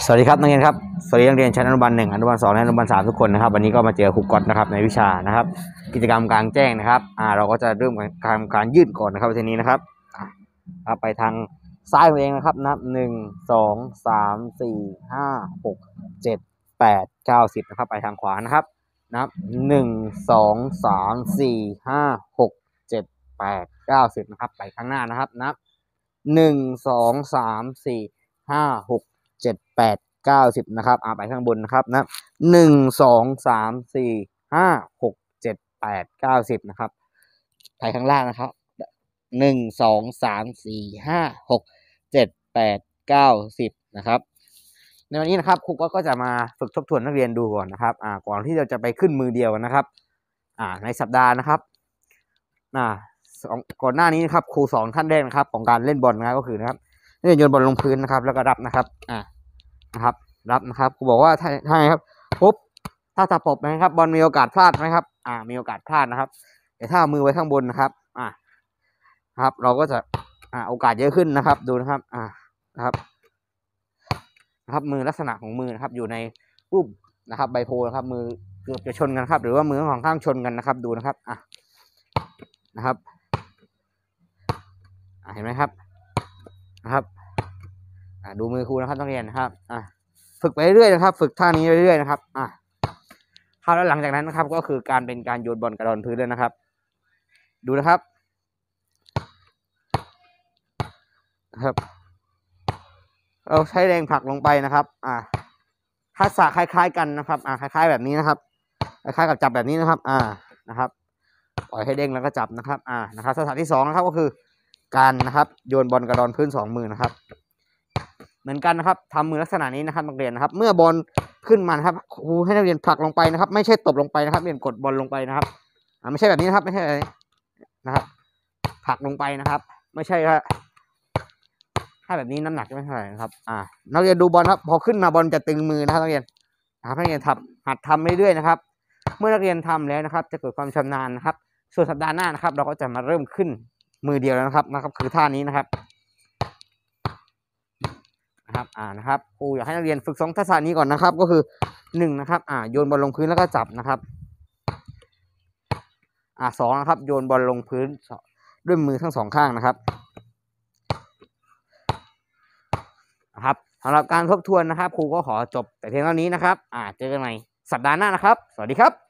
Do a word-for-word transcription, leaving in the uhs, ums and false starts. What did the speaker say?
สวัสดีครับนักเรียนครับสวัสดีนักเรียนชั้นอนุบาลหนึ่งอนุบาลสองและอนุบาลสามทุกคนนะครับวันนี้ก็มาเจอครูก๊อตนะครับในวิชานะครับกิจกรรมกลางแจ้งนะครับอ่าเราก็จะเริ่มการการยืดก่อนนะครับทีนี้นะครับอ่าไปทางซ้ายตัวเองนะครับนับหนึ่งสองสามสี่ห้าหกเจ็ดแปดเก้าสิบนะครับไปทางขวานะครับนับหนึ่งสองสามสี่ห้าหกเจ็ดแปดเก้าสิบนะครับไปข้างหน้านะครับนับหนึ่งสองสามสี่ห้าหกเจ็ดแปดเก้าสิบนะครับอ่าไปข้างบนนะครับนะหนึ่งสองสามสี่ห้าหกเจ็ดแปดเก้าสิบนะครับไปข้างล่างนะครับหนึ่งสองสามสี่ห้าหกเจ็ดแปดเก้าสิบนะครับในวันนี้นะครับครูก็จะมาฝึกทบทวนนักเรียนดูก่อนนะครับอ่าก่อนที่เราจะไปขึ้นมือเดียวนะครับอ่าในสัปดาห์นะครับอ่าก่อนหน้านี้นะครับครูสอนขั้นแรกนะครับของการเล่นบอลนะครับก็คือนะครับเล่นโยนบอลลงพื้นนะครับแล้วก็รับนะครับอ่านะครับรับนะครับครูบอกว่าถ้าถ้าครับปุ๊บถ้าตะปบนะครับบอลมีโอกาสพลาดไหมครับอ่ามีโอกาสพลาดนะครับแต่ถ้ามือไว้ข้างบนนะครับอ่าครับเราก็จะอ่าโอกาสเยอะขึ้นนะครับดูนะครับอ่านะครับนะครับมือลักษณะของมือนะครับอยู่ในรูปนะครับไบโพลนะครับมือเกือบจะชนกันครับหรือว่ามือของข้างชนกันนะครับดูนะครับอ่านะครับอ่าเห็นไหมครับนะครับอ่าดูมือครูนะครับนักเรียนนะครับอ่าฝึกไปเรื่อยๆนะครับฝึกท่านี้เรื่อยๆนะครับอ่าคราวแล้วหลังจากนั้นนะครับก็คือการเป็นการโยนบอลกระดอนพื้นเลยนะครับดูนะครับนะครับเราใช้แรงผลักลงไปนะครับอ่าทักษะคล้ายๆกันนะครับอ่าคล้ายๆแบบนี้นะครับคล้ายๆกับจับแบบนี้นะครับอ่านะครับปล่อยให้เด้งแล้วก็จับนะครับอ่านะครับทักษะที่สองนะครับก็คือการนะครับโยนบอลกระดอนพื้นสองมือนะครับเหมือนกันนะครับทำมือลักษณะนี้นะครับนักเรียนนะครับเมื่อบอลขึ้นมาครับครูให้นักเรียนผลักลงไปนะครับไม่ใช่ตบลงไปนะครับเรียนกดบอลลงไปนะครับอ่าไม่ใช่แบบนี้นะครับไม่ใช่แบบนี้นะครับผลักลงไปนะครับไม่ใช่ครับถ้าแบบนี้น้ำหนักจะไม่เท่าไหร่นะครับอ่านักเรียนดูบอลครับพอขึ้นมาบอลจะตึงมือนะครับนักเรียนนะครับนักเรียนทำหัดทำเรื่อยๆนะครับเมื่อนักเรียนทำแล้วนะครับจะเกิดความชำนาญนะครับส่วนสัปดาห์หน้านะครับเราก็จะมาเริ่มขึ้นมือเดียวแล้วนะครับนะครับคือท่านี้นะครับนะครับอ่านะครับครูอยากให้นักเรียนฝึกสองทักษะนี้ก่อนนะครับก็คือหนึ่งนะครับอ่าโยนบอลลงพื้นแล้วก็จับนะครับอ่าสองนะครับโยนบอลลงพื้นด้วยมือทั้งสองข้างนะครับนะครับสำหรับการทบทวนนะครับครูก็ขอจบแต่เพียงเท่านี้นะครับอ่าเจอกันใหม่สัปดาห์หน้านะครับสวัสดีครับ